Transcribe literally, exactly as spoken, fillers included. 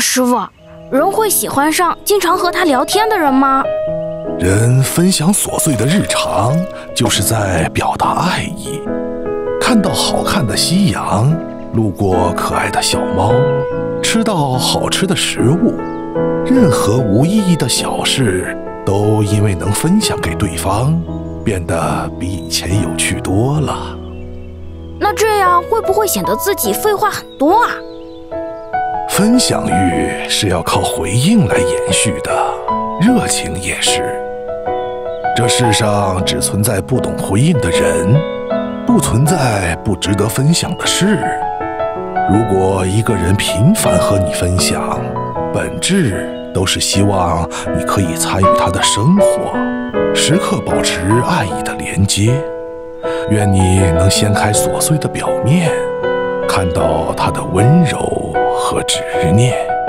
师傅，人会喜欢上经常和他聊天的人吗？ 人分享琐碎的日常，就是在表达爱意。看到好看的夕阳，路过可爱的小猫，吃到好吃的食物，任何无意义的小事，都因为能分享给对方，变得比以前有趣多了。 那这样会不会显得自己废话很多啊？ 分享欲是要靠回应来延续的，热情也是。这世上只存在不懂回应的人，不存在不值得分享的事。如果一个人频繁和你分享，本质都是希望你可以参与他的生活，时刻保持爱意的连接。愿你能掀开琐碎的表面，看到他的温柔和执念。